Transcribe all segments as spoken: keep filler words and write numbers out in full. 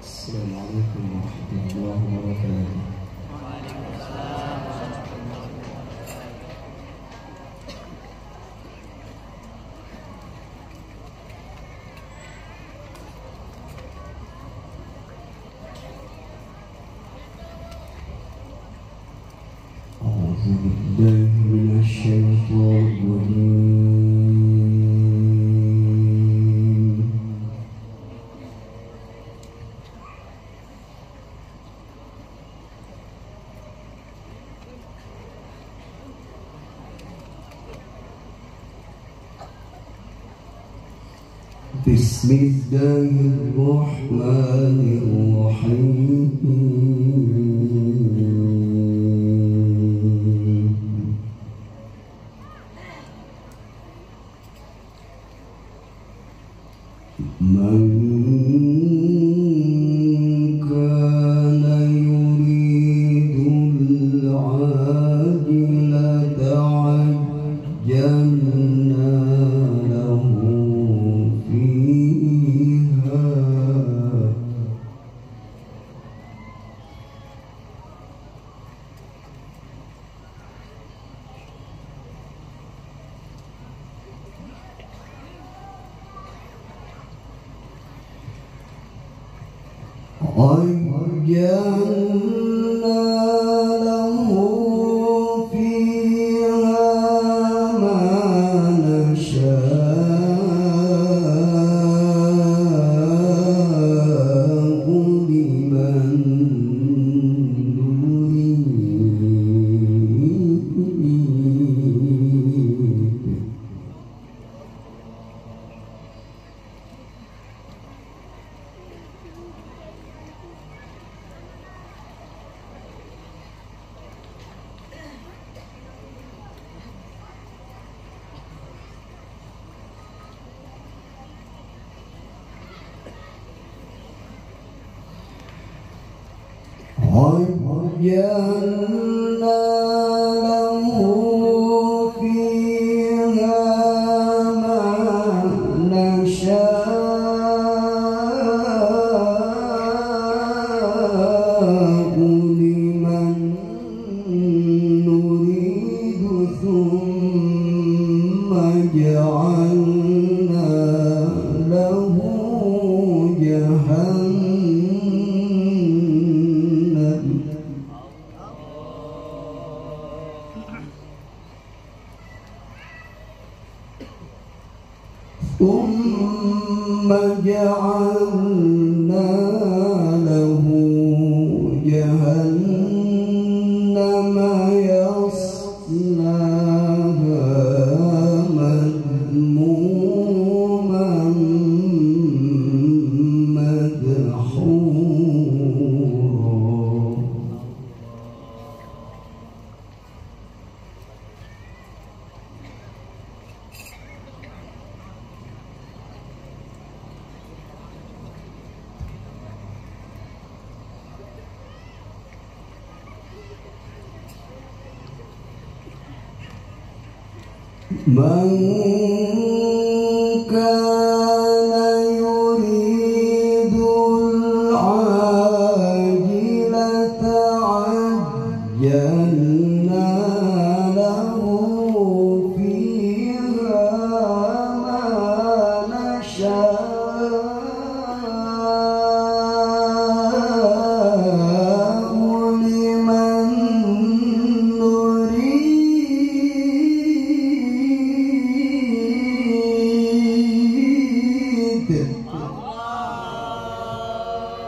السلام عليكم ورحمة الله وبركاته. وعليكم السلام ورحمة الله وبركاته. أعوذ بالله من الشيطان الرجيم. بسم الله الرحمن الرحيم. من كان يريد العاجلة عجلنا له فيها عجلنا له فيها ما نشاء لمن نريد. عجلنا له فيها ما نشاء لمن نريد ثم جعلنا له جهنم ثم جعلنا له جهنم يصلاها مذموما مدحورا. من كان يريد العاجلة عجلنا له فيها ما نشاء لمن نريد.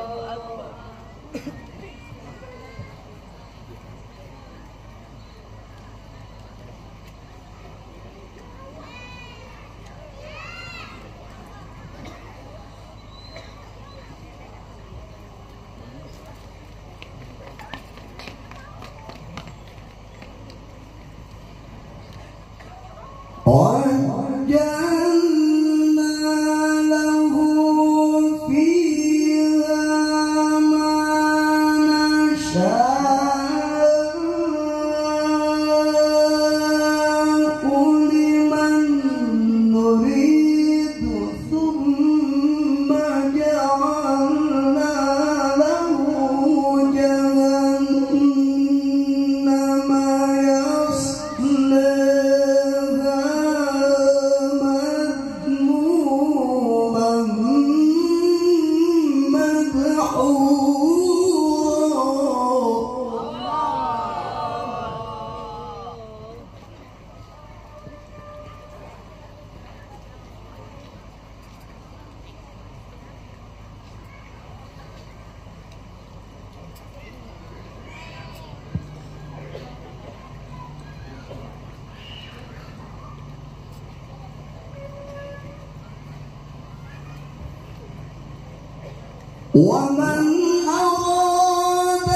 ومن أراد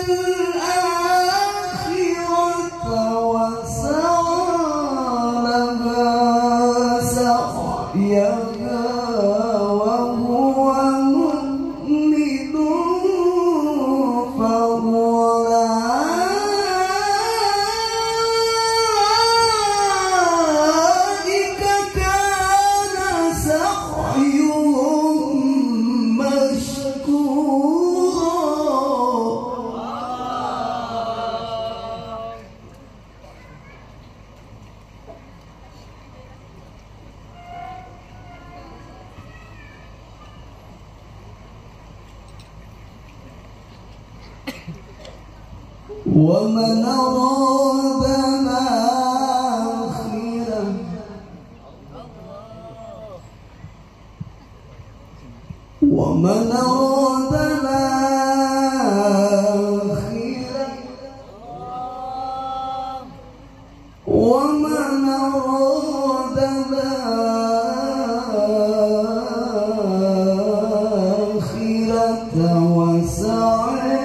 الآخرة وسعى لها سعيها وهو مؤمن فأولئك كان سعيهم ومن أراد الآخرة ومن أراد الآخرة ومن أراد الآخرة وسعى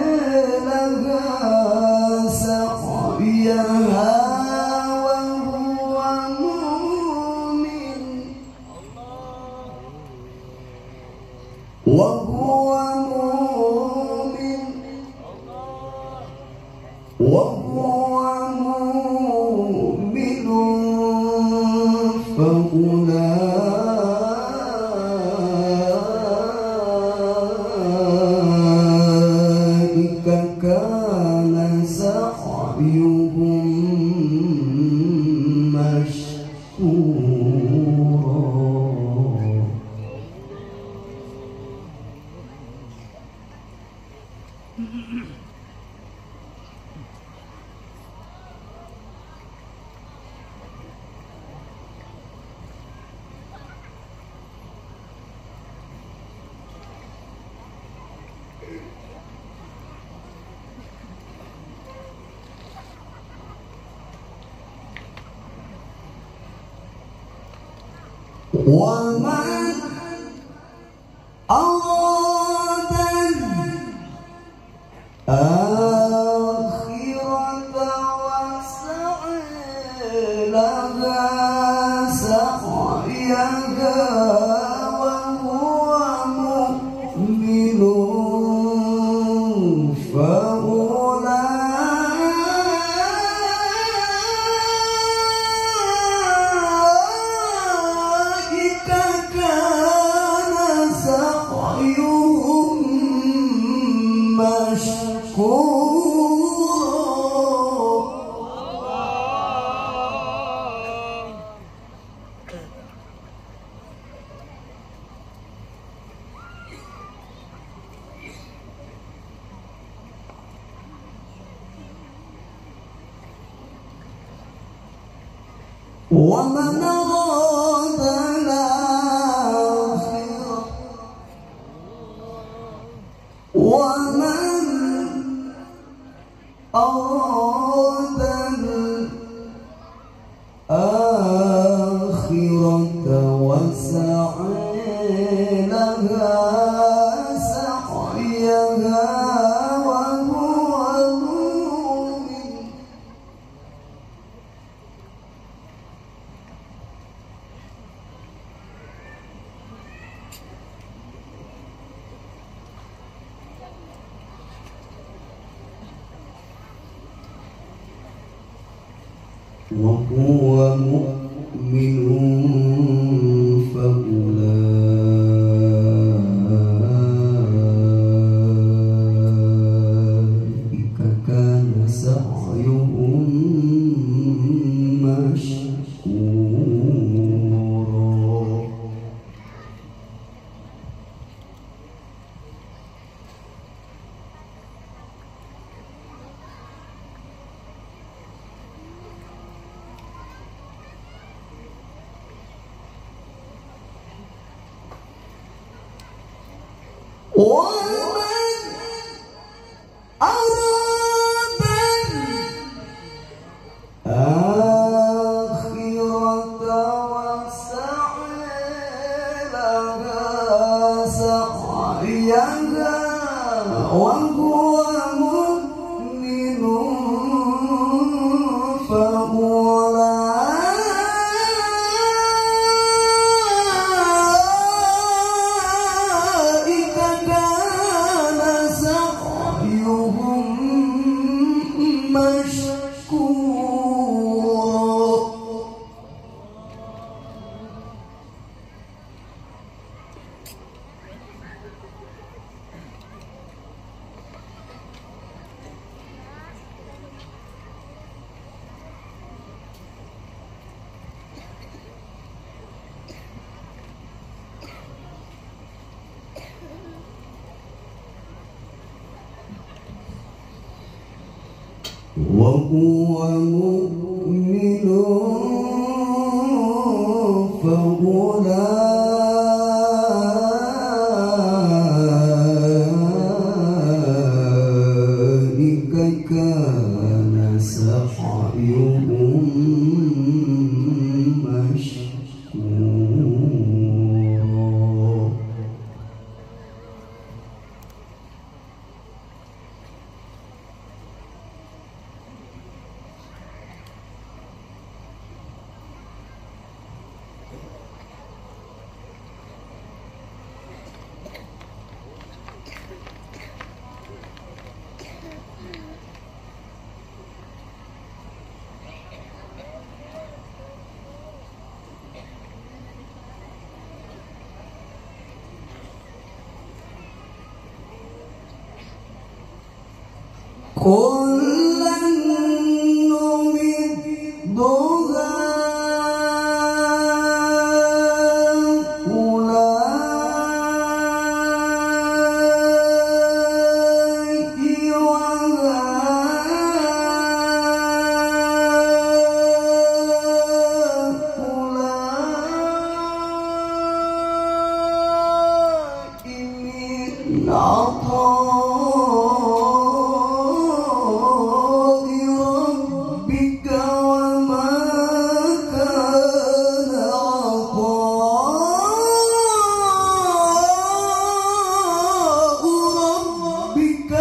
وهو مؤمن وهو مؤمن وهو مؤمن فأولئك كان سعيهم مشكورا. ومن أراد الآخرة وسعى لها سعيها وهو مؤمن فأولئك كان سعيهم مشكورا. ومن أراد الآخرة ومن أراد الآخرة وسعى لها سعيها وهو مؤمن فأولئك كان سعيهم مشكورا. ومن أراد الآخرة وسعى لها سعيها وهو مؤمن فأولئك كان سعيهم مشكورا. وهو مؤمن فأولئك كان سعيهم مشكورا. كلا نمد هؤلاء من عطاء ربك وما كان عطاء ربك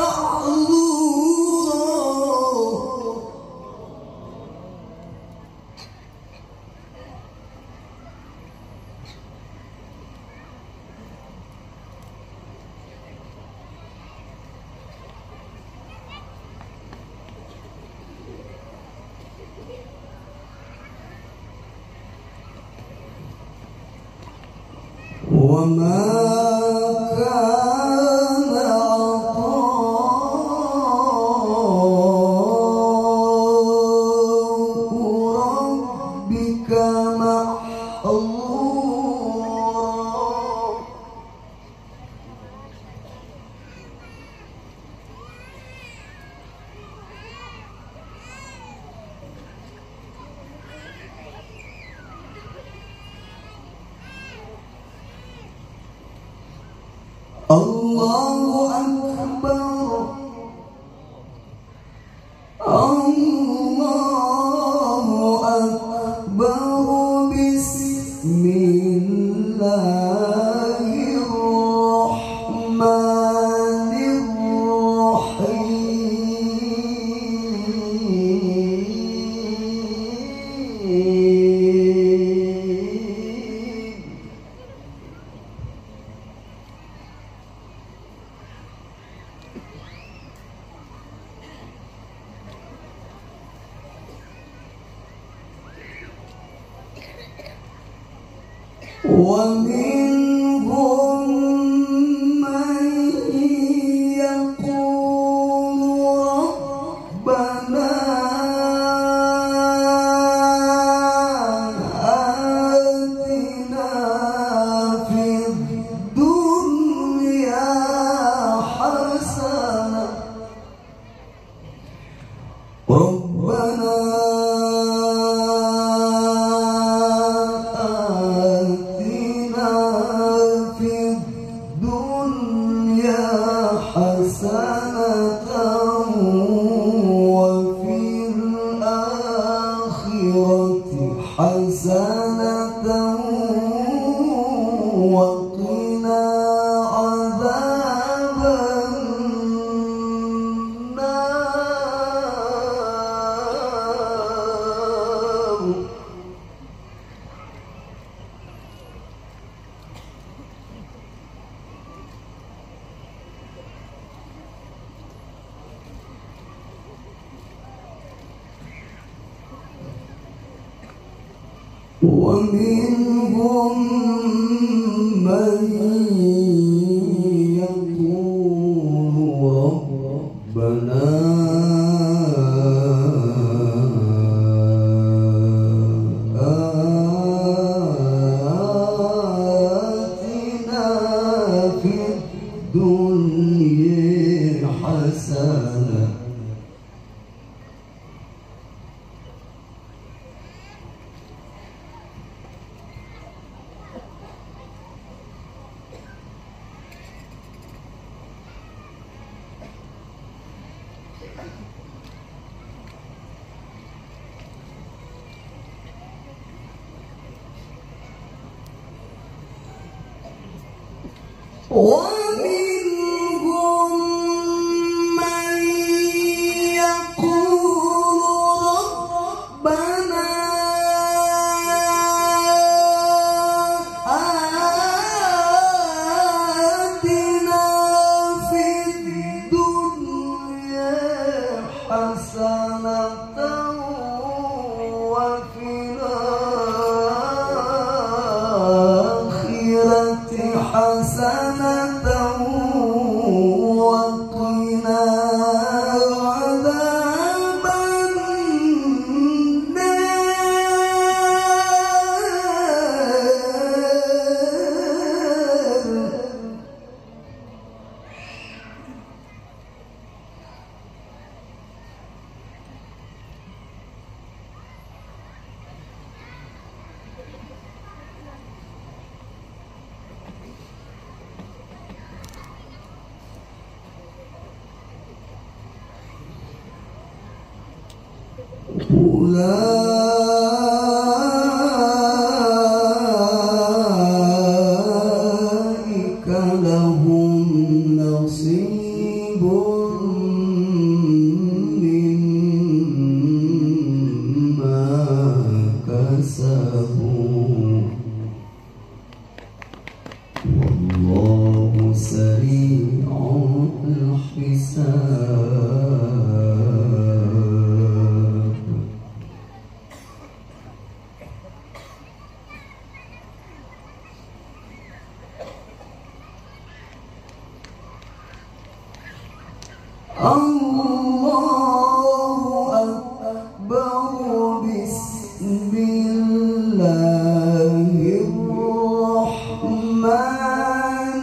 محظورا. وما كان عطاء ربك محظورا. الله أكبر الله أكبر بسم الله الرحمن الرحيم. ومنهم من يقول ربنا آتنا في الدنيا حسنة ربنا آتنا حسنة وفي الآخرة حسنة وقنا عذاب النار. ومنهم من يقول ربنا آتنا في الدنيا حسنة ومنهم من يقول ربنا آتنا في الدنيا حسنة وفي الآخرة حسنة وقنا عذاب النار. أولئك لهم نصيب مما كسبوا والله سريع الحساب. الله أكبر. بسم الله الرحمن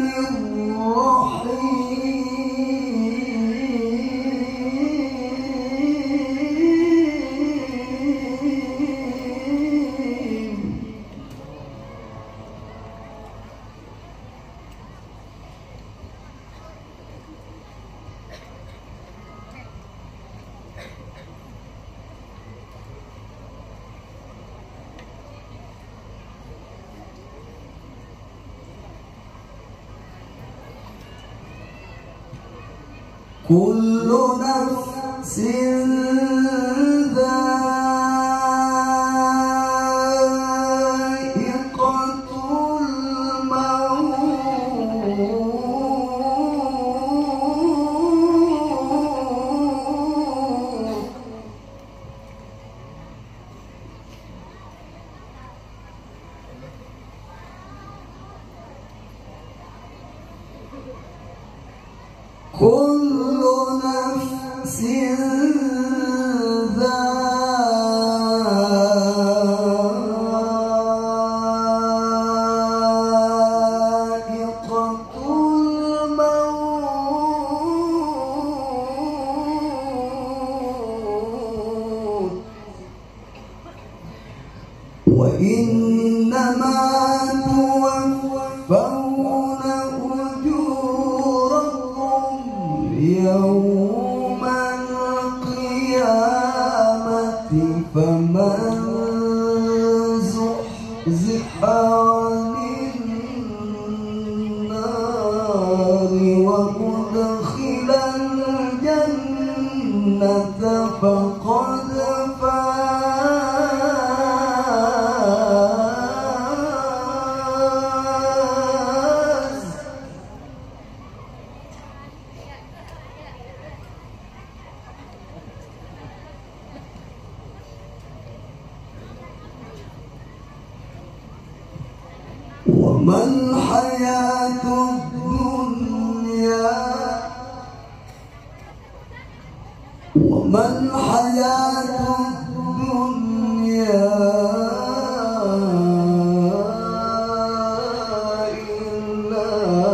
الرحيم. كل نفس ذائقة الموت. كل نفس ذائقة الموت وإنما توفون أجوركم فمن زحزح عن النار وأدخل الجنة فقد فاز. وما الحياة الدنيا وما الحياة الدنيا إلا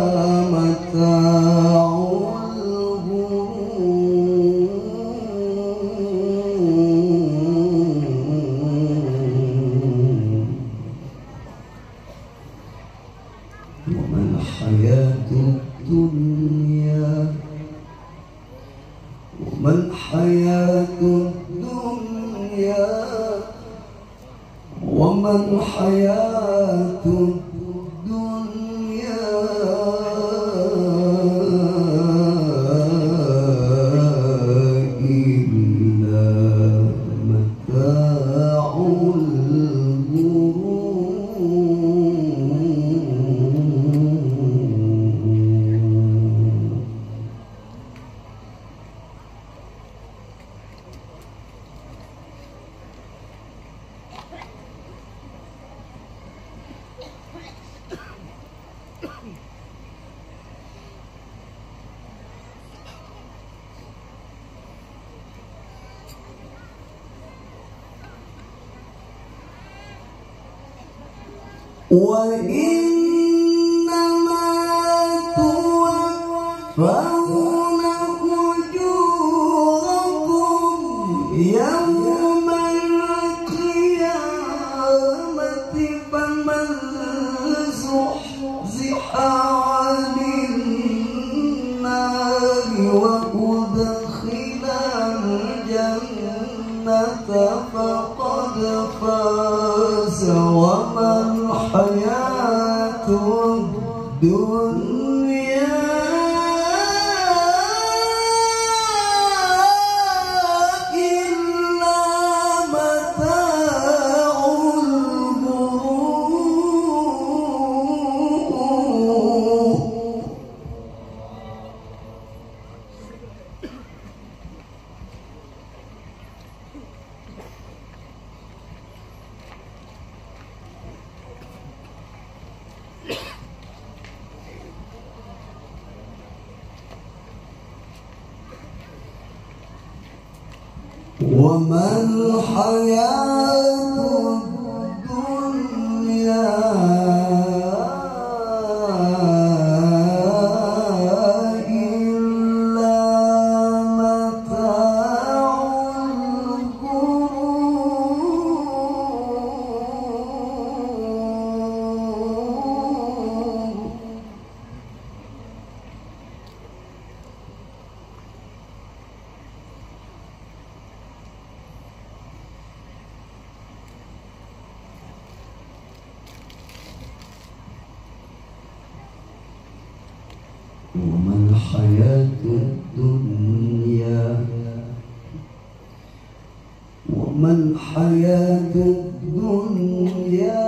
متاع وما الحياة الدنيا وما الحياة الدنيا وما الحياة الدنيا إلا متاع وإنما توفون أجوركم يوم القيامة فمن زحزح عن النار وأدخل الجنة فقد فاز. وما الحياة الدنيا إلا متاع الغرور. وما الحياة الدنيا إلا متاع الغرور. وما الحياة الدنيا وما الحياة الدنيا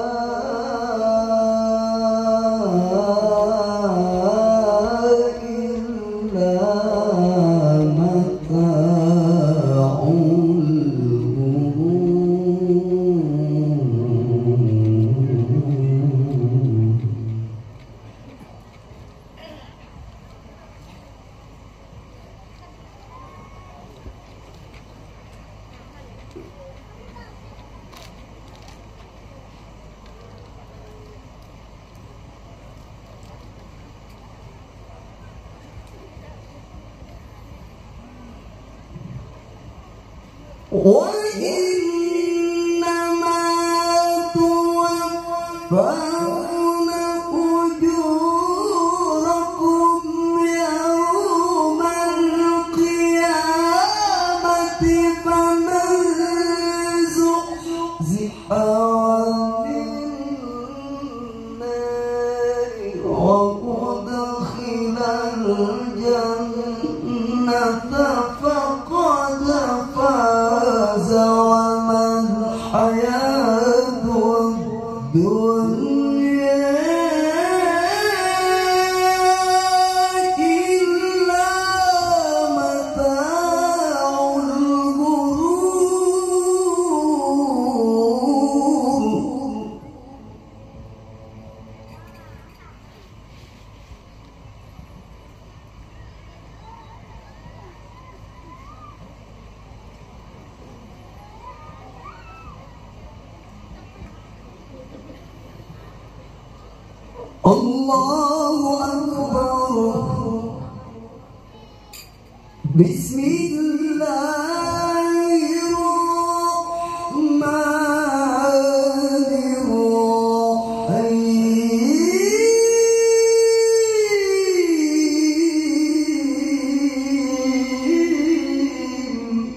إلا متاع الغرور. وإنما توفون أجوركم يوم القيامة فمن الله أكبر. بسم الله الرحمن الرحيم.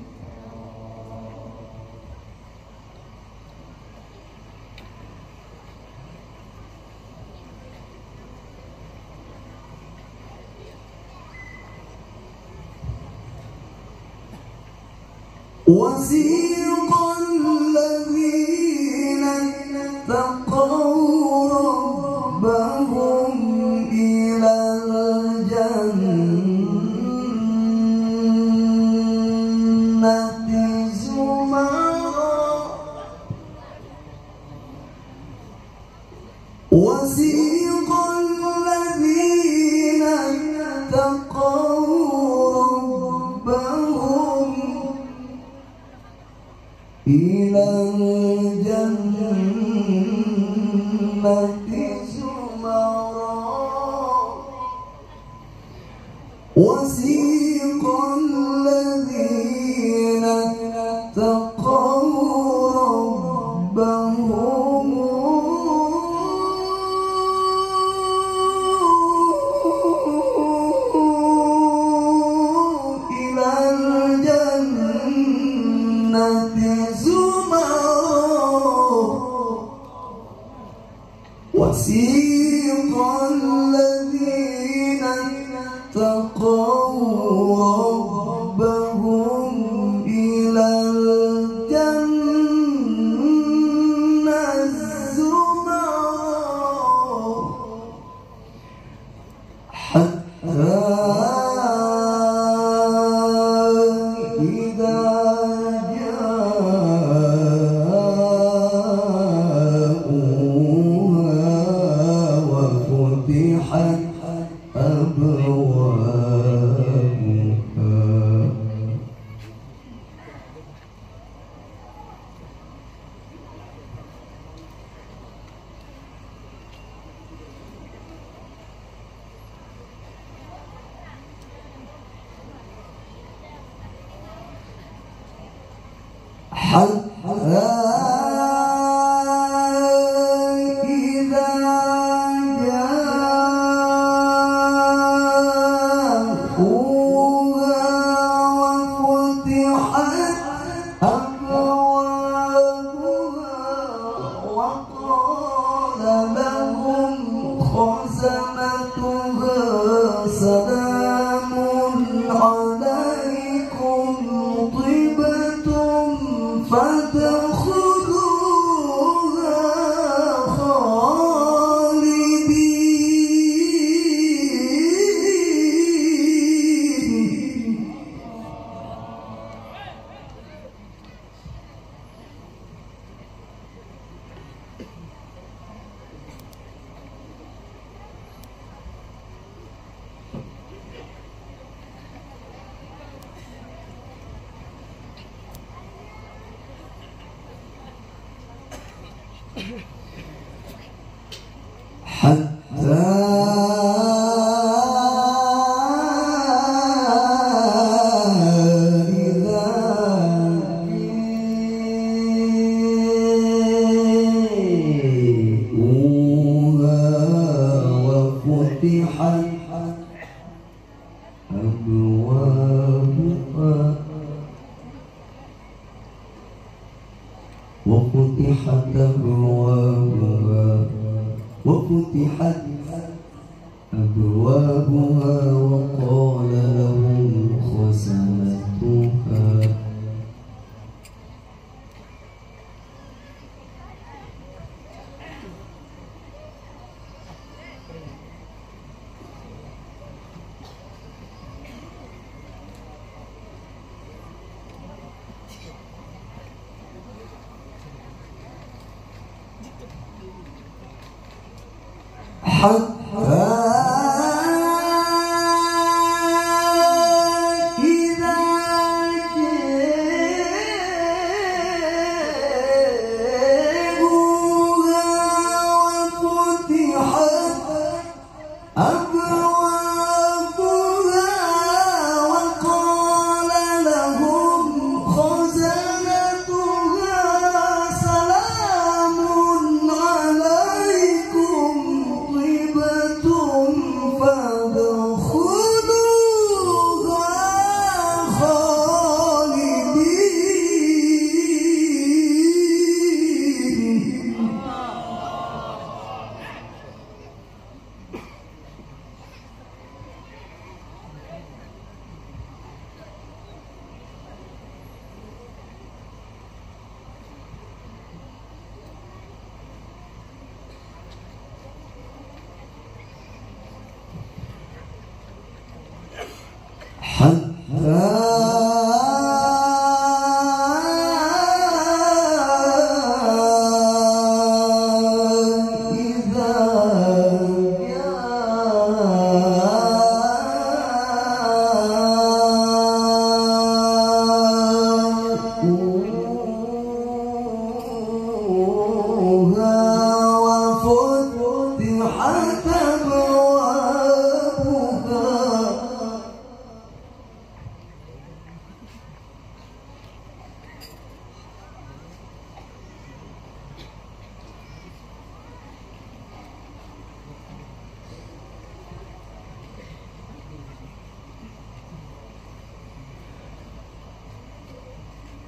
وسيق الذين اتقوا ربهم إلى الجنة زمرا. وسيق الذين اتقوا ربهم إلى الجنة زمرا. وسيق الذين اتقوا ربهم إلى الجنة وسيق الذين اتقوا ربهم إلى الجنة زمرا حتى إذا حتى إذا جاءوها وفتحت أبوابها وقال لهم خزنتها سلام عليكم طبتم فادخلوها خالدين. حتى إذا جاءوها وفتحت أبوابها وفتحت أبوابها وفتحت أبوابها وقال لهم خزنتها حتى إذا جاءوها وفتحت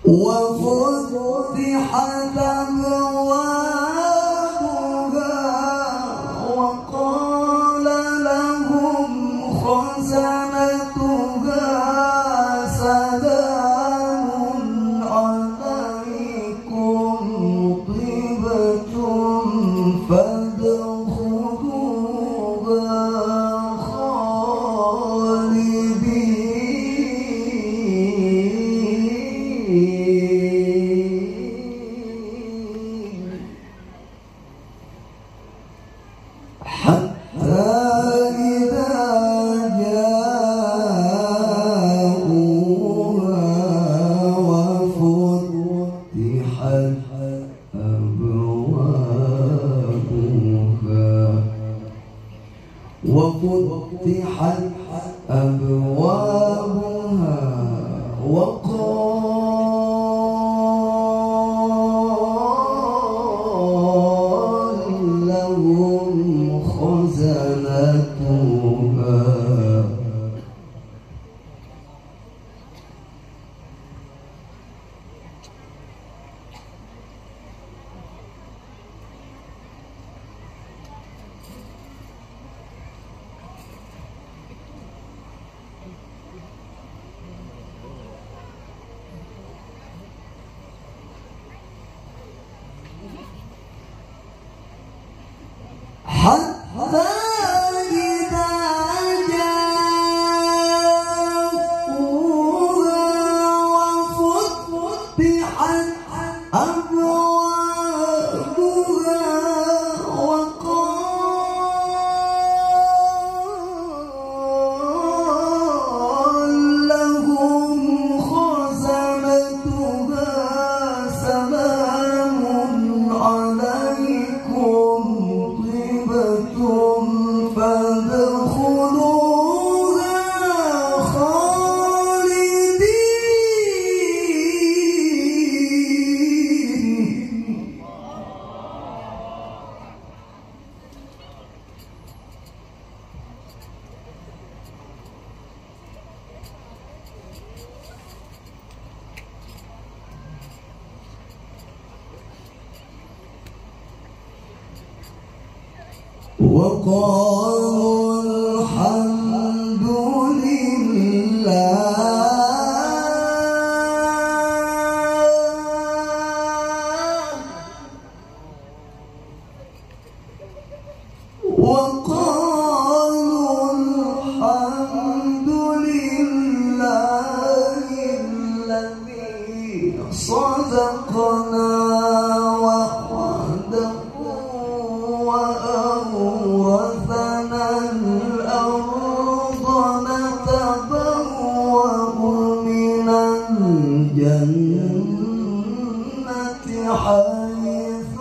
وفتحت أبوابها وقال لهم خزنتها سلام عليكم طبتم فادخلوها حتى إذا جاءوها وفتحت أبوابها وفتحت أبوابها وقال لهم خزنتها حتى إذا جاءوها وفتحت أبوابها وقال لهم خزنتها سلام عليكم طبتم فادخلوها خالدين. وقالوا الحمد لله وقالوا الحمد لله الذي صدقنا وعده وأورثنا الأرض نتبوأ من الجنة حيث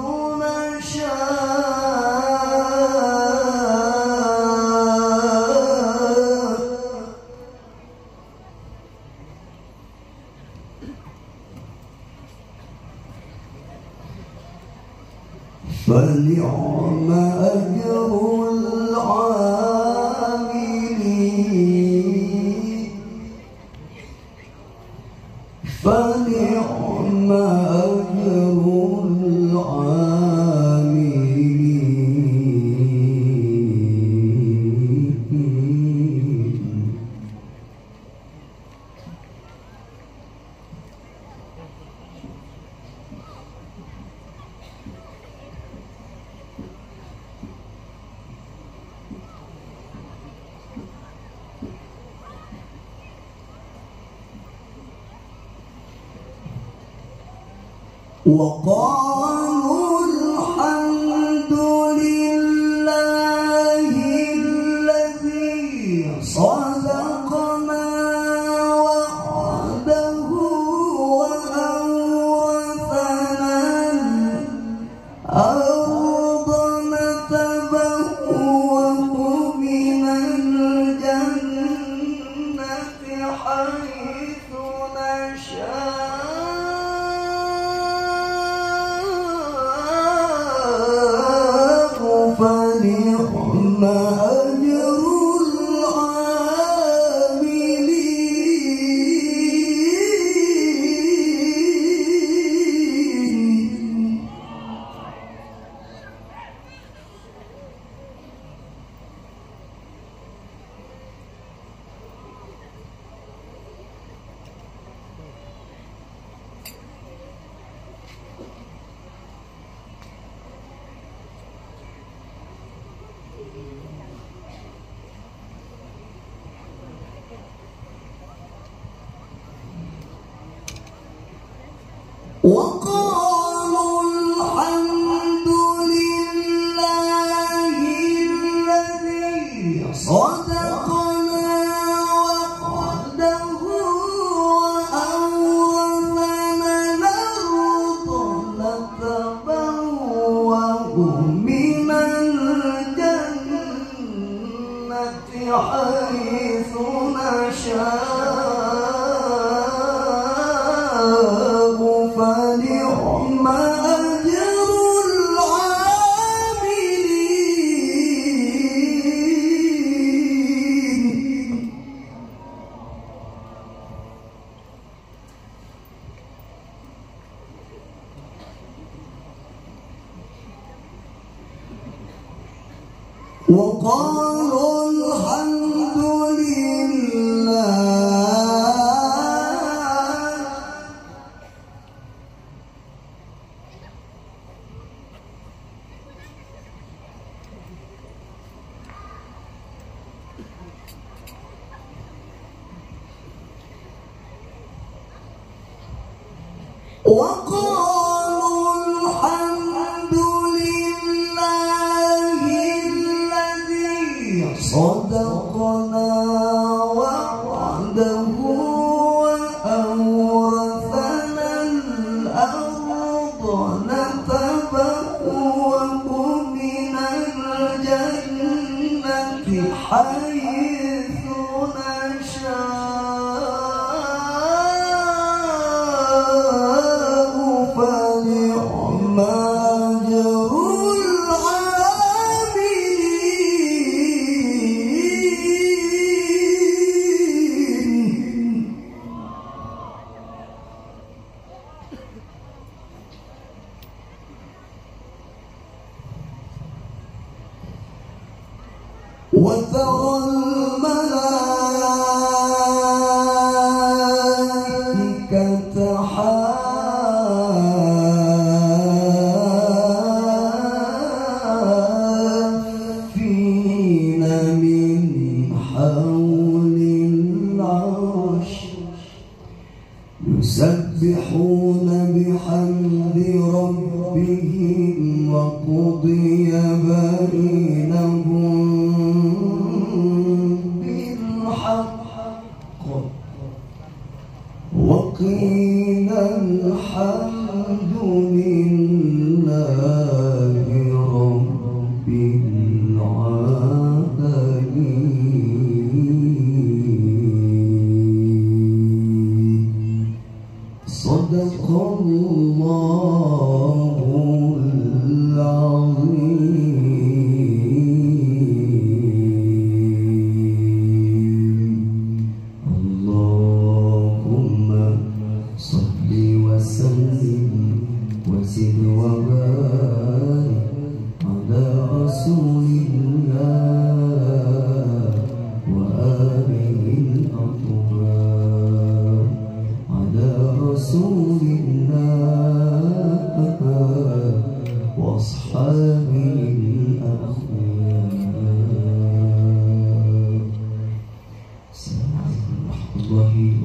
نشاء فنعم أجر العاملين فنعم أجر العاملين. وقالوا الحمد لله الذي صدقنا وعده وأورثنا الأرض نتبوأ من الجنة حيث نشاء فنعم أجر العاملين. وقالوا الحمد لله الذي صدقنا وعده وأورثنا الأرض نتبوأ من الجنة حيث نشاء فنعم أجر العاملين. وقالوا الحمد لله وقالوا الحمد لله الذي صدقنا وعده وأورثنا الأرض نتبوأ من الجنة حيث نشاء فنعم أجر العاملين. وترى الملائكة حافين من حول العرش يسبحون بحمد ربهم وقضي بينهم بالحق وقيل الحمد لله رب العالمين. صدق الله العظيم. اللهم صل وسلم وزد وبارك على رسول الله وآله الأطهار على رسول الله وأصحابه الأخيار. السلام عليكم ورحمة الله